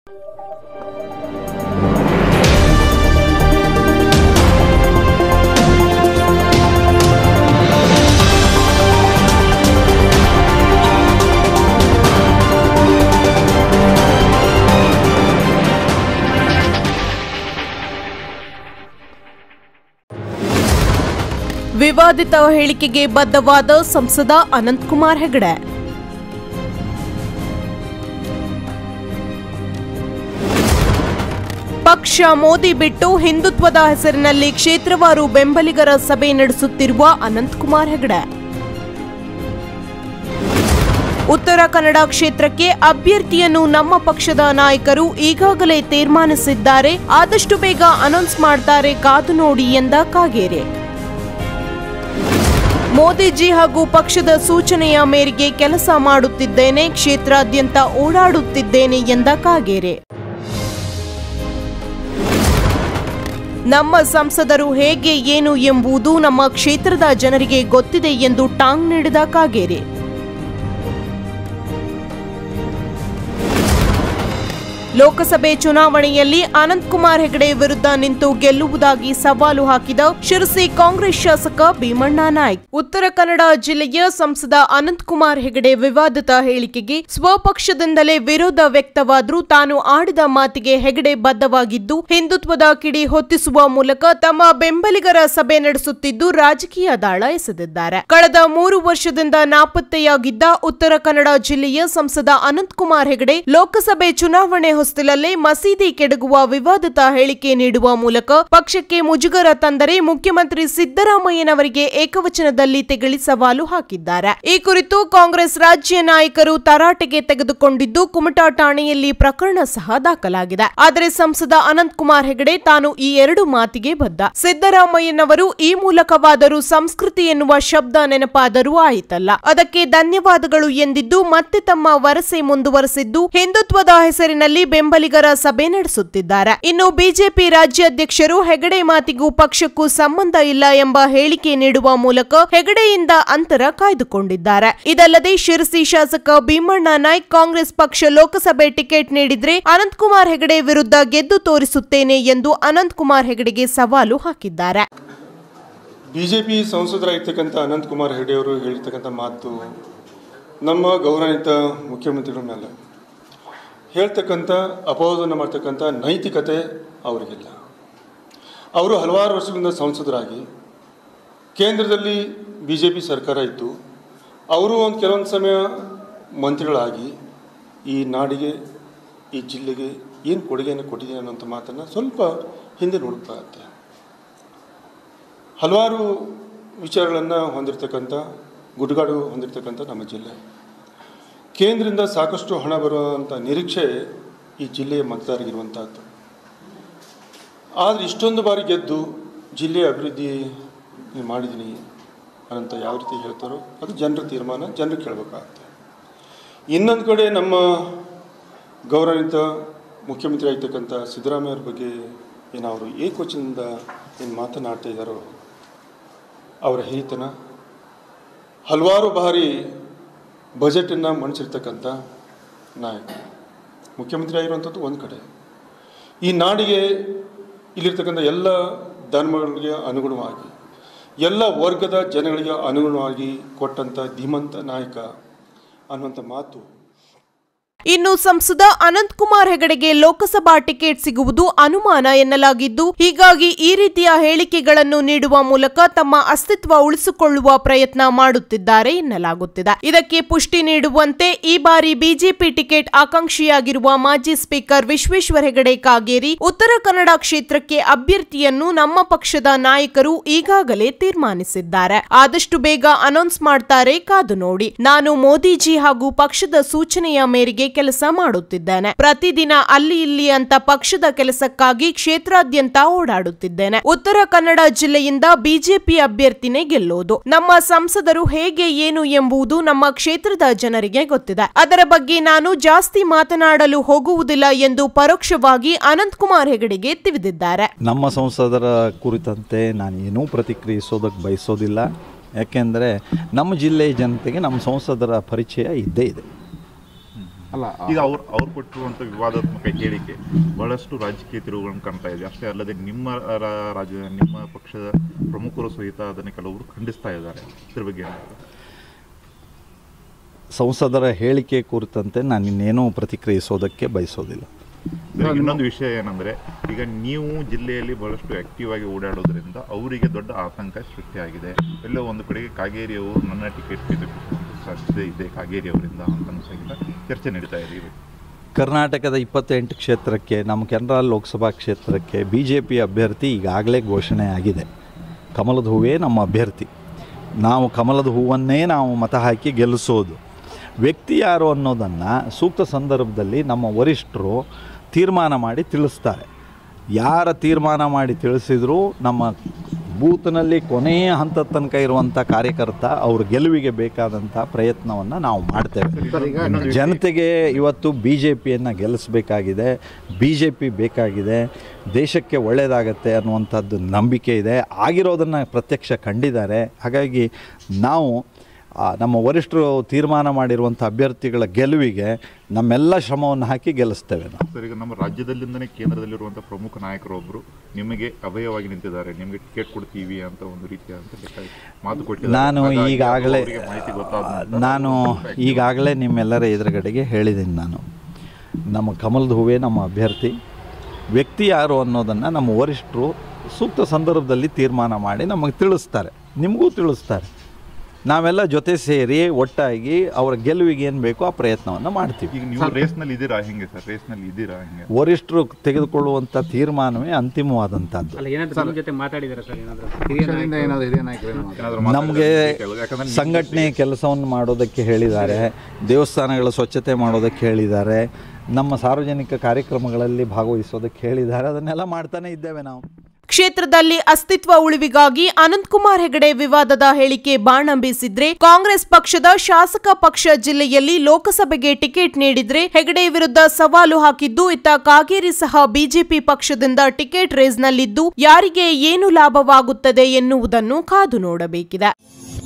ವಿವಾದಿತ ಹೇಳಿಕೆಗೆ ಬದ್ಧವಾದ ಸಂಸದ ಅನಂತಕುಮಾರ್ ಹೆಗಡೆ. ಪಕ್ಷ ಮೋದಿ ಬಿಟ್ಟು ಹಿಂದುತ್ವದ ಹೆಸರಿನಲ್ಲಿ ಕ್ಷೇತ್ರವಾರು ಬೆಂಬಲಿಗರ ಸಭೆ ನಡೆಸುತ್ತಿರುವ ಅನಂತಕುಮಾರ್ ಹೆಗಡೆ. ಉತ್ತರ ಕನ್ನಡ ಕ್ಷೇತ್ರಕ್ಕೆ ಅಭ್ಯರ್ಥಿಯನ್ನು ನಮ್ಮ ಪಕ್ಷದ ನಾಯಕರು ಈಗಾಗಲೇ ತೀರ್ಮಾನಿಸಿದ್ದಾರೆ, ಆದಷ್ಟು ಬೇಗ ಅನೌನ್ಸ್ ಮಾಡ್ತಾರೆ, ಕಾದು ನೋಡಿ ಎಂದ ಕಾಗೇರಿ. ಮೋದಿಜಿ ಹಾಗೂ ಪಕ್ಷದ ಸೂಚನೆಯ ಮೇರೆಗೆ ಕೆಲಸ ಮಾಡುತ್ತಿದ್ದೇನೆ, ಕ್ಷೇತ್ರಾದ್ಯಂತ ಓಡಾಡುತ್ತಿದ್ದೇನೆ ಎಂದ ಕಾಗೇರಿ. ನಮ್ಮ ಸಂಸದರು ಹೇಗೆ ಏನು ಎಂಬುದು ನಮ್ಮ ಕ್ಷೇತ್ರದ ಜನರಿಗೆ ಗೊತ್ತಿದೆ ಎಂದು ಟಾಂಗ್ ನೀಡಿದ ಕಾಗೇರಿ. ಲೋಕಸಭೆ ಚುನಾವಣೆಯಲ್ಲಿ ಅನಂತಕುಮಾರ್ ಹೆಗಡೆ ವಿರುದ್ಧ ನಿಂತು ಗೆಲ್ಲುವುದಾಗಿ ಸವಾಲು ಹಾಕಿದ ಶಿರಸಿ ಕಾಂಗ್ರೆಸ್ ಶಾಸಕ ಭೀಮಣ್ಣ ನಾಯ್ಕ್. ಉತ್ತರ ಕನ್ನಡ ಜಿಲ್ಲೆಯ ಸಂಸದ ಅನಂತಕುಮಾರ್ ಹೆಗಡೆ ವಿವಾದಿತ ಹೇಳಿಕೆಗೆ ಸ್ವಪಕ್ಷದಿಂದಲೇ ವಿರೋಧ ವ್ಯಕ್ತವಾದರೂ ತಾನು ಆಡಿದ ಮಾತಿಗೆ ಹೆಗಡೆ ಬದ್ಧವಾಗಿದ್ದು ಹಿಂದುತ್ವದ ಕಿಡಿ ಹೊತ್ತಿಸುವ ಮೂಲಕ ತಮ್ಮ ಬೆಂಬಲಿಗರ ಸಭೆ ನಡೆಸುತ್ತಿದ್ದು ರಾಜಕೀಯ ದಾಳ ಎಸೆದಿದ್ದಾರೆ. ಕಳೆದ 3 ವರ್ಷದಿಂದ ನಾಪತ್ತೆಯಾಗಿದ್ದ ಉತ್ತರ ಕನ್ನಡ ಜಿಲ್ಲೆಯ ಸಂಸದ ಅನಂತಕುಮಾರ್ ಹೆಗಡೆ ಲೋಕಸಭೆ ಚುನಾವಣೆ ಹೊಸ್ತಿಲಲ್ಲೇ ಮಸೀದಿ ಕೆಡಗುವ ವಿವಾದಿತ ಹೇಳಿಕೆ ನೀಡುವ ಮೂಲಕ ಪಕ್ಷಕ್ಕೆ ಮುಜುಗರ ತಂದರೆ ಮುಖ್ಯಮಂತ್ರಿ ಸಿದ್ದರಾಮಯ್ಯನವರಿಗೆ ಏಕವಚನದಲ್ಲಿ ತೆಗಳಿ ಸವಾಲು ಹಾಕಿದ್ದಾರೆ. ಈ ಕುರಿತು ಕಾಂಗ್ರೆಸ್ ರಾಜ್ಯ ನಾಯಕರು ತರಾಟೆಗೆ ತೆಗೆದುಕೊಂಡಿದ್ದು ಕುಮಟಾ ಠಾಣೆಯಲ್ಲಿ ಪ್ರಕರಣ ಸಹ ದಾಖಲಾಗಿದೆ. ಆದರೆ ಸಂಸದ ಅನಂತಕುಮಾರ್ ಹೆಗಡೆ ತಾನು ಈ 2 ಮಾತಿಗೆ ಬದ್ಧ. ಸಿದ್ದರಾಮಯ್ಯನವರು ಈ ಮೂಲಕವಾದರೂ ಸಂಸ್ಕೃತಿ ಎನ್ನುವ ಶಬ್ದ ನೆನಪಾದರೂ ಆಯಿತಲ್ಲ, ಅದಕ್ಕೆ ಧನ್ಯವಾದಗಳು ಎಂದಿದ್ದು ಮತ್ತೆ ತಮ್ಮ ವರಸೆ ಮುಂದುವರೆಸಿದ್ದು ಹಿಂದುತ್ವದ ಹೆಸರಿನಲ್ಲಿ ಬೆಂಬಲಿಗರ ಸಭೆ ನಡೆಸುತ್ತಿದ್ದಾರೆ. ಇನ್ನು ಬಿಜೆಪಿ ರಾಜ್ಯಾಧ್ಯಕ್ಷರು ಹೆಗಡೆ ಮಾತಿಗೂ ಪಕ್ಷಕ್ಕೂ ಸಂಬಂಧ ಇಲ್ಲ ಎಂಬ ಹೇಳಿಕೆ ನೀಡುವ ಮೂಲಕ ಹೆಗಡೆಯಿಂದ ಅಂತರ ಕಾಯ್ದುಕೊಂಡಿದ್ದಾರೆ. ಇದಲ್ಲದೆ ಶಿರಸಿ ಶಾಸಕ ಭೀಮಣ್ಣ ನಾಯ್ಕ್ ಕಾಂಗ್ರೆಸ್ ಪಕ್ಷ ಲೋಕಸಭೆ ಟಿಕೆಟ್ ನೀಡಿದ್ರೆ ಅನಂತಕುಮಾರ್ ಹೆಗಡೆ ವಿರುದ್ಧ ಗೆದ್ದು ತೋರಿಸುತ್ತೇನೆ ಎಂದು ಅನಂತಕುಮಾರ್ ಹೆಗಡೆಗೆ ಸವಾಲು ಹಾಕಿದ್ದಾರೆ. ಬಿಜೆಪಿ ಸಂಸದರಾಗಿರ್ತಕ್ಕಂಥ ಅನಂತಕುಮಾರ್ ಹೆಗಡೆ ಅವರು ಹೇಳಿರ್ತಕ್ಕಂಥ ಮಾತು ನಮ್ಮ ಗೌರವಾನ್ವಿತ ಮುಖ್ಯಮಂತ್ರಿಗಳ ಮೇಲೆ ಹೇಳ್ತಕ್ಕಂಥ ಅಪವಾದವನ್ನು ಮಾಡ್ತಕ್ಕಂಥ ನೈತಿಕತೆ ಅವರಿಗಿಲ್ಲ. ಅವರು ಹಲವಾರು ವರ್ಷಗಳಿಂದ ಸಂಸದರಾಗಿ ಕೇಂದ್ರದಲ್ಲಿ BJP ಸರ್ಕಾರ ಇತ್ತು, ಅವರು ಕೆಲವೊಂದು ಸಮಯ ಮಂತ್ರಿಗಳಾಗಿ ಈ ನಾಡಿಗೆ ಈ ಜಿಲ್ಲೆಗೆ ಏನು ಕೊಡುಗೆಯನ್ನು ಕೊಟ್ಟಿದ್ದೀನಿ ಅನ್ನೋಂಥ ಮಾತನ್ನು ಸ್ವಲ್ಪ ಹಿಂದೆ ನೋಡಬೇಕಾಗತ್ತೆ. ಹಲವಾರು ವಿಚಾರಗಳನ್ನು ಹೊಂದಿರತಕ್ಕಂಥ ಗುಡ್ಗಾಡು ಹೊಂದಿರತಕ್ಕಂಥ ನಮ್ಮ ಜಿಲ್ಲೆ, ಕೇಂದ್ರದಿಂದ ಸಾಕಷ್ಟು ಹಣ ಬರುವಂಥ ನಿರೀಕ್ಷೆ ಈ ಜಿಲ್ಲೆಯ ಮತದಾರರಿಗಿರುವಂಥದ್ದು. ಆದರೆ ಇಷ್ಟೊಂದು ಬಾರಿ ಗೆದ್ದು ಜಿಲ್ಲೆಯ ಅಭಿವೃದ್ಧಿ ಮಾಡಿದ್ದೀನಿ ಅಂತ ಯಾವ ರೀತಿ ಹೇಳ್ತಾರೋ ಅದು ಜನರ ತೀರ್ಮಾನ, ಜನರು ಕೇಳಬೇಕಾಗತ್ತೆ. ಇನ್ನೊಂದು ಕಡೆ ನಮ್ಮ ಗೌರವಾನ್ವಿತ ಮುಖ್ಯಮಂತ್ರಿ ಆಗಿರ್ತಕ್ಕಂಥ ಸಿದ್ದರಾಮಯ್ಯವ್ರ ಬಗ್ಗೆ ಏನು ಅವರು ಏಕವಚನದಿಂದ ಏನು ಮಾತನಾಡ್ತಾ ಇದ್ದಾರೋ ಅವರ ಹಿರಿತನ, ಹಲವಾರು ಬಾರಿ ಬಜೆಟನ್ನು ಮಂಡಿಸಿರ್ತಕ್ಕಂಥ ನಾಯಕ ಮುಖ್ಯಮಂತ್ರಿ ಆಗಿರುವಂಥದ್ದು ಒಂದು ಕಡೆ, ಈ ನಾಡಿಗೆ ಇಲ್ಲಿರ್ತಕ್ಕಂಥ ಎಲ್ಲ ಧರ್ಮಗಳಿಗೆ ಅನುಗುಣವಾಗಿ ಎಲ್ಲ ವರ್ಗದ ಜನಗಳಿಗೆ ಅನುಗುಣವಾಗಿ ಕೊಟ್ಟಂಥ ಧೀಮಂತ ನಾಯಕ ಅನ್ನುವಂಥ ಮಾತು. ಇನ್ನು ಸಂಸದ ಅನಂತಕುಮಾರ್ ಹೆಗಡೆಗೆ ಲೋಕಸಭಾ ಟಿಕೆಟ್ ಸಿಗುವುದು ಅನುಮಾನ ಎನ್ನಲಾಗಿದ್ದು, ಹೀಗಾಗಿ ಈ ರೀತಿಯ ಹೇಳಿಕೆಗಳನ್ನು ನೀಡುವ ಮೂಲಕ ತಮ್ಮ ಅಸ್ತಿತ್ವ ಉಳಿಸಿಕೊಳ್ಳುವ ಪ್ರಯತ್ನ ಮಾಡುತ್ತಿದ್ದಾರೆ ಎನ್ನಲಾಗುತ್ತಿದೆ. ಇದಕ್ಕೆ ಪುಷ್ಟಿ ನೀಡುವಂತೆ ಈ ಬಾರಿ ಬಿಜೆಪಿ ಟಿಕೆಟ್ ಆಕಾಂಕ್ಷಿಯಾಗಿರುವ ಮಾಜಿ ಸ್ಪೀಕರ್ ವಿಶ್ವೇಶ್ವರ ಹೆಗಡೆ ಕಾಗೇರಿ ಉತ್ತರ ಕನ್ನಡ ಕ್ಷೇತ್ರಕ್ಕೆ ಅಭ್ಯರ್ಥಿಯನ್ನು ನಮ್ಮ ಪಕ್ಷದ ನಾಯಕರು ಈಗಾಗಲೇ ತೀರ್ಮಾನಿಸಿದ್ದಾರೆ, ಆದಷ್ಟು ಬೇಗ ಅನೌನ್ಸ್ ಮಾಡ್ತಾರೆ, ಕಾದು ನೋಡಿ. ನಾನು ಮೋದಿಜಿ ಹಾಗೂ ಪಕ್ಷದ ಸೂಚನೆಯ ಮೇರೆಗೆ ಕೆಲಸ ಮಾಡುತ್ತಿದ್ದೇನೆ, ಪ್ರತಿದಿನ ಅಲ್ಲಿ ಇಲ್ಲಿ ಅಂತ ಪಕ್ಷದ ಕೆಲಸಕ್ಕಾಗಿ ಕ್ಷೇತ್ರಾದ್ಯಂತ ಓಡಾಡುತ್ತಿದ್ದೇನೆ. ಉತ್ತರ ಕನ್ನಡ ಜಿಲ್ಲೆಯಿಂದ ಬಿಜೆಪಿ ಅಭ್ಯರ್ಥಿನೇ ಗೆಲ್ಲೋದು. ನಮ್ಮ ಸಂಸದರು ಹೇಗೆ ಏನು ಎಂಬುದು ನಮ್ಮ ಕ್ಷೇತ್ರದ ಜನರಿಗೆ ಗೊತ್ತಿದೆ, ಅದರ ಬಗ್ಗೆ ನಾನು ಜಾಸ್ತಿ ಮಾತನಾಡಲು ಹೋಗುವುದಿಲ್ಲ ಎಂದು ಪರೋಕ್ಷವಾಗಿ ಅನಂತಕುಮಾರ್ ಹೆಗಡೆಗೆ ತಿಳಿದಿದ್ದಾರೆ. ನಮ್ಮ ಸಂಸದರ ಕುರಿತಂತೆ ನಾನು ಏನೂ ಪ್ರತಿಕ್ರಿಯಿಸೋದಕ್ಕೆ ಬಯಸೋದಿಲ್ಲ, ಯಾಕೆಂದರೆ ನಮ್ಮ ಜಿಲ್ಲೆಯ ಜನತೆಗೆ ನಮ್ಮ ಸಂಸದರ ಪರಿಚಯ ಇದ್ದೇ ಇದೆ. ಅಲ್ಲ ಈಗ ಅವ್ರು ಕೊಟ್ಟಿರುವಂಥ ವಿವಾದಾತ್ಮಕ ಹೇಳಿಕೆ ಬಹಳಷ್ಟು ರಾಜಕೀಯ ತಿರುವುಗಳನ್ನು ಕಾಣ್ತಾ ಇದೆ. ಅಷ್ಟೇ ಅಲ್ಲದೆ ನಿಮ್ಮ ಪಕ್ಷದ ಪ್ರಮುಖರು ಸಹಿತ ಅದನ್ನು ಕೆಲವರು ಖಂಡಿಸ್ತಾ ಇದ್ದಾರೆ. ಇದ್ರ ಬಗ್ಗೆ ಸಂಸದರ ಹೇಳಿಕೆ ಕುರಿತಂತೆ ನಾನು ಇನ್ನೇನೂ ಪ್ರತಿಕ್ರಿಯಿಸೋದಕ್ಕೆ ಬಯಸೋದಿಲ್ಲ. ಇನ್ನೊಂದು ವಿಷಯ ಏನಂದರೆ, ಈಗ ನೀವು ಜಿಲ್ಲೆಯಲ್ಲಿ ಬಹಳಷ್ಟು ಆಕ್ಟಿವ್ ಆಗಿ ಓಡಾಡೋದ್ರಿಂದ ಅವರಿಗೆ ದೊಡ್ಡ ಆತಂಕ ಸೃಷ್ಟಿಯಾಗಿದೆ. ಎಲ್ಲೋ ಒಂದು ಕಡೆಗೆ ಕಾಗೇರಿ ಅವರು ನನ್ನ ಟಿಕೆಟ್ ಸಾಧ್ಯತೆ ಇದೆ ಕಾಗೇರಿ ಅವರಿಂದ ಅಂತ ಸಹಿತ ಚರ್ಚೆ ನಡೀತಾ ಇದೆ. ಕರ್ನಾಟಕದ 28 ಕ್ಷೇತ್ರಕ್ಕೆ, ನಮ್ಮ ಕೆನರಾ ಲೋಕಸಭಾ ಕ್ಷೇತ್ರಕ್ಕೆ BJP ಅಭ್ಯರ್ಥಿ ಈಗಾಗಲೇ ಘೋಷಣೆ ಆಗಿದೆ. ಕಮಲದ ಹೂವೇ ನಮ್ಮ ಅಭ್ಯರ್ಥಿ. ನಾವು ಕಮಲದ ಹೂವನ್ನೇ ನಾವು ಮತ ಹಾಕಿ ಗೆಲ್ಲಿಸೋದು. ವ್ಯಕ್ತಿ ಯಾರು ಅನ್ನೋದನ್ನು ಸೂಕ್ತ ಸಂದರ್ಭದಲ್ಲಿ ನಮ್ಮ ವರಿಷ್ಠರು ತೀರ್ಮಾನ ಮಾಡಿ ತಿಳಿಸ್ತಾರೆ. ಯಾರ ತೀರ್ಮಾನ ಮಾಡಿ ತಿಳಿಸಿದರೂ ನಮ್ಮ ಬೂತ್ನಲ್ಲಿ ಕೊನೆಯ ಹಂತದ ತನಕ ಇರುವಂಥ ಕಾರ್ಯಕರ್ತ ಅವ್ರ ಗೆಲುವಿಗೆ ಬೇಕಾದಂಥ ಪ್ರಯತ್ನವನ್ನು ನಾವು ಮಾಡ್ತೇವೆ. ಜನತೆಗೆ ಇವತ್ತು BJPಯನ್ನು ಗೆಲ್ಲಿಸಬೇಕಾಗಿದೆ, BJP ಬೇಕಾಗಿದೆ, ದೇಶಕ್ಕೆ ಒಳ್ಳೆಯದಾಗತ್ತೆ ಅನ್ನುವಂಥದ್ದು ನಂಬಿಕೆ ಇದೆ. ಆಗಿರೋದನ್ನು ಪ್ರತ್ಯಕ್ಷ ಕಂಡಿದ್ದಾರೆ. ಹಾಗಾಗಿ ನಾವು ನಮ್ಮ ವರಿಷ್ಠರು ತೀರ್ಮಾನ ಮಾಡಿರುವಂಥ ಅಭ್ಯರ್ಥಿಗಳ ಗೆಲುವಿಗೆ ನಮ್ಮೆಲ್ಲ ಶ್ರಮವನ್ನು ಹಾಕಿ ಗೆಲ್ಲಿಸ್ತೇವೆ ನಾವು. ಸರ್, ಈಗ ನಮ್ಮ ರಾಜ್ಯದಲ್ಲಿಂದನೇ ಕೇಂದ್ರದಲ್ಲಿರುವಂಥ ಪ್ರಮುಖ ನಾಯಕರೊಬ್ಬರು ನಿಮಗೆ ಅಭಯವಾಗಿ ನಿಂತಿದ್ದಾರೆ, ನಿಮಗೆ ಟಿಕೆಟ್ ಕೊಡ್ತೀವಿ ಅಂತ ಒಂದು ರೀತಿಯ ಮಾತು ಕೊಟ್ಟಿದ್ದಾರೆ. ನಾನು ಈಗಾಗಲೇ ನಿಮ್ಮೆಲ್ಲರ ಎದುರುಗಡೆಗೆ ಹೇಳಿದ್ದೀನಿ. ನಮ್ಮ ಕಮಲದ ಹೂವೇ ನಮ್ಮ ಅಭ್ಯರ್ಥಿ. ವ್ಯಕ್ತಿ ಯಾರು ಅನ್ನೋದನ್ನು ನಮ್ಮ ವರಿಷ್ಠರು ಸೂಕ್ತ ಸಂದರ್ಭದಲ್ಲಿ ತೀರ್ಮಾನ ಮಾಡಿ ನಮಗೆ ತಿಳಿಸ್ತಾರೆ, ನಿಮಗೂ ತಿಳಿಸ್ತಾರೆ. ನಾವೆಲ್ಲ ಜೊತೆ ಸೇರಿ ಒಟ್ಟಾಗಿ ಅವರ ಗೆಲುವಿಗೆ ಏನು ಬೇಕೋ ಆ ಪ್ರಯತ್ನವನ್ನು ಮಾಡ್ತೀವಿ. ಈಗ ನೀವು ರೇಸ್ನಲ್ಲಿ ಇದ್ದೀರಾ, ಹೆಂಗೆ ಸರ್? ರೇಸ್ನಲ್ಲಿ ಇದ್ದೀರಾ ಹೆಂಗೆ? ವರಿಷ್ಠರು ತೆಗೆದುಕೊಳ್ಳುವಂಥ ತೀರ್ಮಾನವೇ ಅಂತಿಮವಾದಂಥದ್ದು. ನಮಗೆ ಸಂಘಟನೆ ಕೆಲಸವನ್ನು ಮಾಡೋದಕ್ಕೆ ಹೇಳಿದ್ದಾರೆ, ದೇವಸ್ಥಾನಗಳ ಸ್ವಚ್ಛತೆ ಮಾಡೋದಕ್ಕೆ ಹೇಳಿದ್ದಾರೆ, ನಮ್ಮ ಸಾರ್ವಜನಿಕ ಕಾರ್ಯಕ್ರಮಗಳಲ್ಲಿ ಭಾಗವಹಿಸೋದಕ್ಕೆ ಹೇಳಿದ್ದಾರೆ. ಅದನ್ನೆಲ್ಲ ಮಾಡ್ತಾನೆ ಇದ್ದೇವೆ ನಾವು. ಕ್ಷೇತ್ರದಲ್ಲಿ ಅಸ್ತಿತ್ವ ಉಳಿವಿಗಾಗಿ ಅನಂತಕುಮಾರ್ ಹೆಗಡೆ ವಿವಾದದ ಹೇಳಿಕೆ ಬಾಣ ಬೀಸಿದ್ರೆ, ಕಾಂಗ್ರೆಸ್ ಪಕ್ಷದ ಶಾಸಕ ಪಕ್ಷ ಜಿಲ್ಲೆಯಲ್ಲಿ ಲೋಕಸಭೆಗೆ ಟಿಕೆಟ್ ನೀಡಿದ್ರೆ ಹೆಗಡೆ ವಿರುದ್ಧ ಸವಾಲು ಹಾಕಿದ್ದು, ಇತ್ತ ಕಾಗೇರಿ ಸಹ BJP ಪಕ್ಷದಿಂದ ಟಿಕೆಟ್ ರೇಸ್ನಲ್ಲಿದ್ದು, ಯಾರಿಗೆ ಏನು ಲಾಭವಾಗುತ್ತದೆ ಎನ್ನುವುದನ್ನು ಕಾದು ನೋಡಬೇಕಿದೆ.